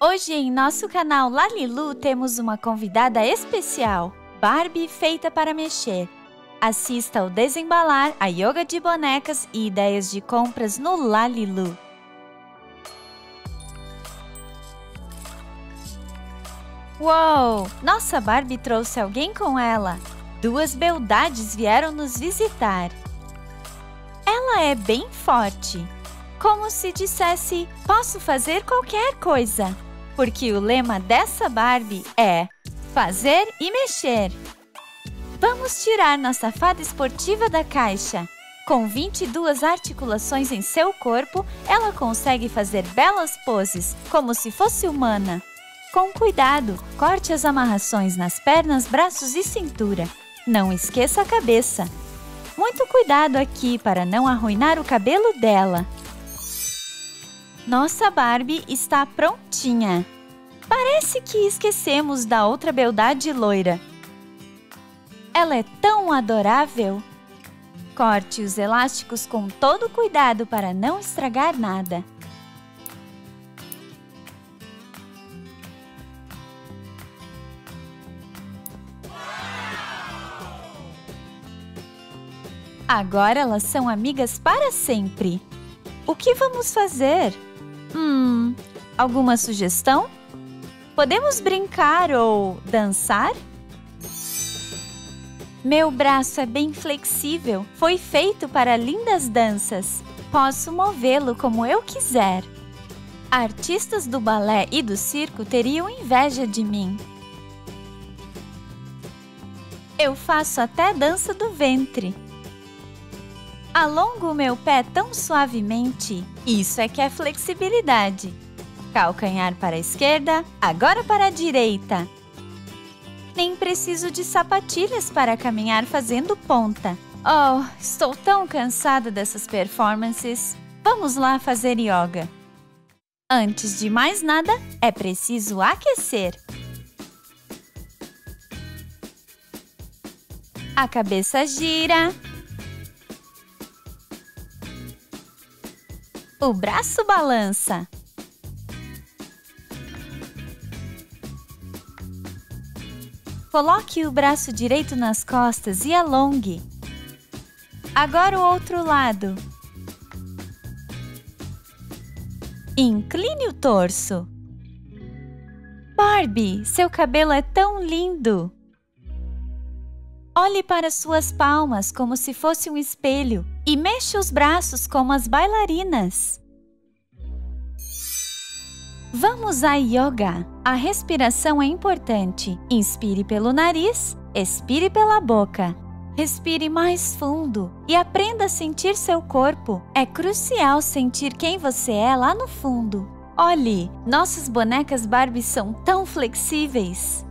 Hoje em nosso canal Lalilu temos uma convidada especial, Barbie feita para mexer. Assista ao desembalar, a yoga de bonecas e ideias de compras no Lalilu. Uou! Nossa Barbie trouxe alguém com ela. Duas beldades vieram nos visitar. Ela é bem forte. Como se dissesse, posso fazer qualquer coisa. Porque o lema dessa Barbie é fazer e mexer. Vamos tirar nossa fada esportiva da caixa. Com 22 articulações em seu corpo, ela consegue fazer belas poses, como se fosse humana. Com cuidado, corte as amarrações nas pernas, braços e cintura. Não esqueça a cabeça. Muito cuidado aqui para não arruinar o cabelo dela. Nossa Barbie está prontinha. Parece que esquecemos da outra beldade loira. Ela é tão adorável. Corte os elásticos com todo cuidado para não estragar nada. Agora elas são amigas para sempre. O que vamos fazer? Alguma sugestão? Podemos brincar ou dançar? Meu braço é bem flexível. Foi feito para lindas danças. Posso movê-lo como eu quiser. Artistas do balé e do circo teriam inveja de mim. Eu faço até dança do ventre. Alongo o meu pé tão suavemente. Isso é que é flexibilidade. Calcanhar para a esquerda, agora para a direita. Nem preciso de sapatilhas para caminhar fazendo ponta. Oh, estou tão cansada dessas performances. Vamos lá fazer yoga. Antes de mais nada, é preciso aquecer. A cabeça gira. O braço balança. Coloque o braço direito nas costas e alongue. Agora o outro lado. Incline o torso. Barbie, seu cabelo é tão lindo! Olhe para suas palmas como se fosse um espelho e mexa os braços como as bailarinas. Vamos a yoga. A respiração é importante. Inspire pelo nariz, expire pela boca. Respire mais fundo e aprenda a sentir seu corpo. É crucial sentir quem você é lá no fundo. Olhe, nossas bonecas Barbie são tão flexíveis.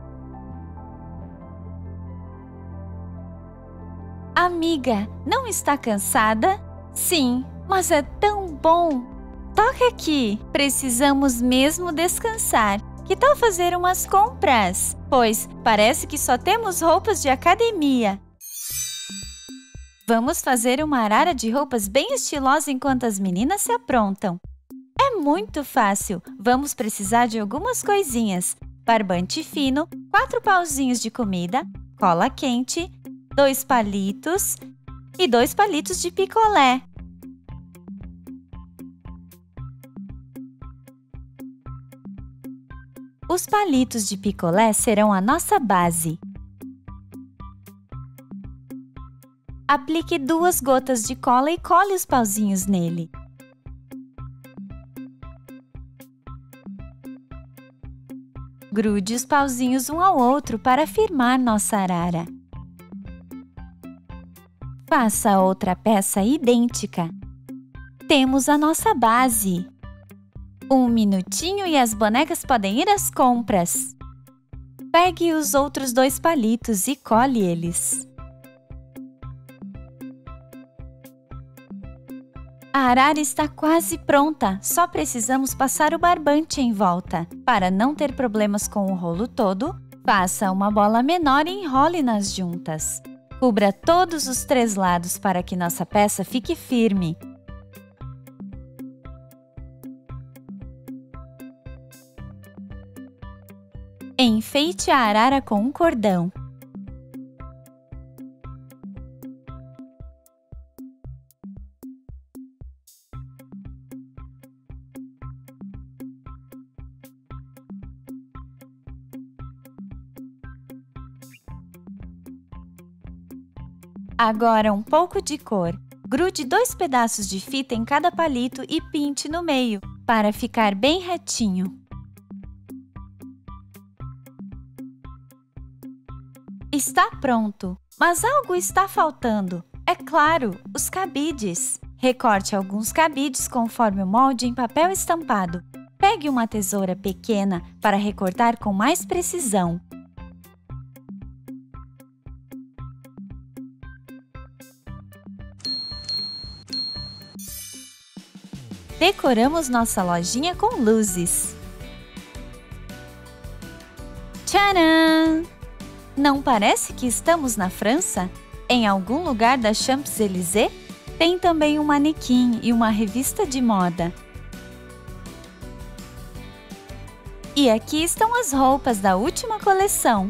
Amiga, não está cansada? Sim, mas é tão bom! Toca aqui! Precisamos mesmo descansar. Que tal fazer umas compras? Pois parece que só temos roupas de academia. Vamos fazer uma arara de roupas bem estilosa enquanto as meninas se aprontam. É muito fácil. Vamos precisar de algumas coisinhas. Barbante fino, 4 pauzinhos de comida, cola quente, 2 palitos e 2 palitos de picolé. Os palitos de picolé serão a nossa base. Aplique 2 gotas de cola e cole os pauzinhos nele. Grude os pauzinhos um ao outro para firmar nossa arara. Faça outra peça idêntica. Temos a nossa base. 1 minutinho e as bonecas podem ir às compras. Pegue os outros 2 palitos e cole eles. A arara está quase pronta, só precisamos passar o barbante em volta. Para não ter problemas com o rolo todo, faça uma bola menor e enrole nas juntas. Cubra todos os 3 lados para que nossa peça fique firme. Enfeite a arara com um cordão. Agora um pouco de cor. Grude 2 pedaços de fita em cada palito e pinte no meio, para ficar bem retinho. Está pronto, mas algo está faltando. É claro, os cabides. Recorte alguns cabides conforme o molde em papel estampado. Pegue uma tesoura pequena para recortar com mais precisão. Decoramos nossa lojinha com luzes. Tcharam! Não parece que estamos na França? Em algum lugar da Champs-Élysées? Tem também um manequim e uma revista de moda. E aqui estão as roupas da última coleção.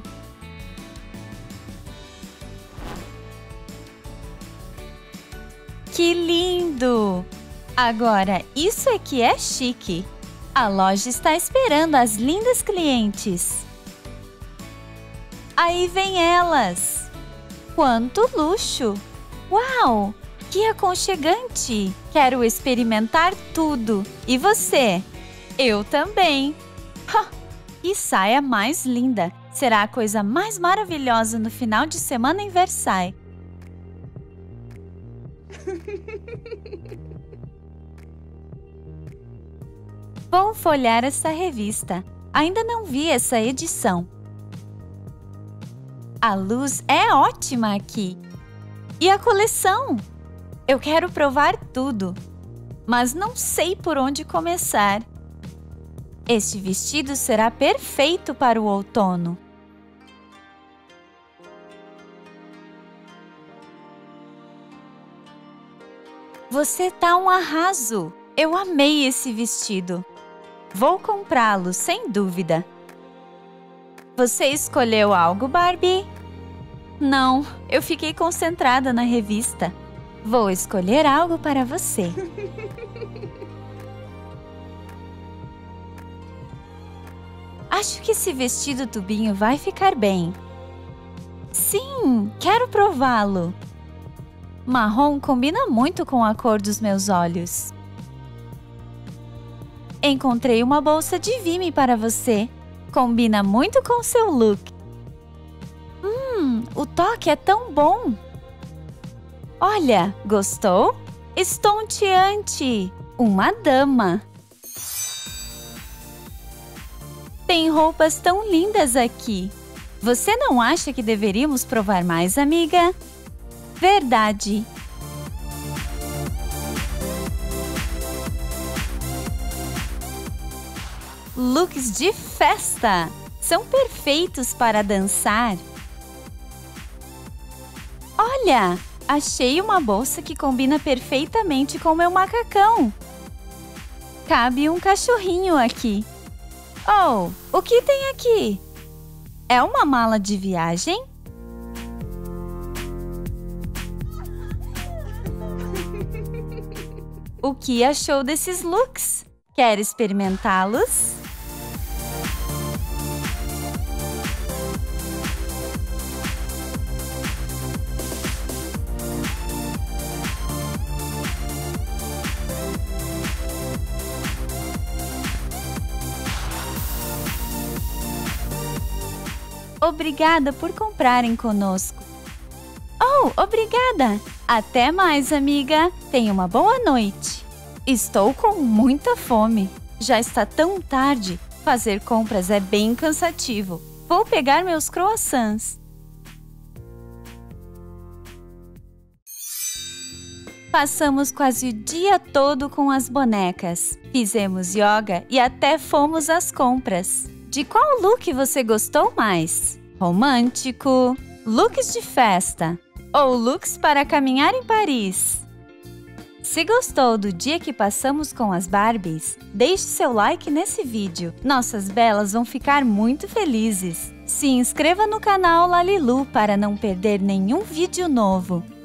Que lindo! Agora, isso é que é chique! A loja está esperando as lindas clientes. Aí vem elas! Quanto luxo! Uau! Que aconchegante! Quero experimentar tudo! E você? Eu também! Ha! Que saia mais linda! Será a coisa mais maravilhosa no final de semana em Versailles. Vou folhear essa revista. Ainda não vi essa edição. A luz é ótima aqui. E a coleção? Eu quero provar tudo, mas não sei por onde começar. Este vestido será perfeito para o outono. Você tá um arraso! Eu amei esse vestido. Vou comprá-lo, sem dúvida. Você escolheu algo, Barbie? Não, eu fiquei concentrada na revista. Vou escolher algo para você. Acho que esse vestido tubinho vai ficar bem. Sim, quero prová-lo. Marrom combina muito com a cor dos meus olhos. Encontrei uma bolsa de Vime para você. Combina muito com seu look. O toque é tão bom. Olha, gostou? Estonteante! Uma dama. Tem roupas tão lindas aqui. Você não acha que deveríamos provar mais, amiga? Verdade! Looks de festa! São perfeitos para dançar! Olha! Achei uma bolsa que combina perfeitamente com meu macacão! Cabe um cachorrinho aqui! Oh, o que tem aqui? É uma mala de viagem? O que achou desses looks? Quer experimentá-los? Obrigada por comprarem conosco. Oh, obrigada! Até mais, amiga! Tenha uma boa noite! Estou com muita fome. Já está tão tarde. Fazer compras é bem cansativo. Vou pegar meus croissants. Passamos quase o dia todo com as bonecas. Fizemos yoga e até fomos às compras. De qual look você gostou mais? Romântico, looks de festa ou looks para caminhar em Paris? Se gostou do dia que passamos com as Barbies, deixe seu like nesse vídeo. Nossas belas vão ficar muito felizes. Se inscreva no canal Lalilu para não perder nenhum vídeo novo.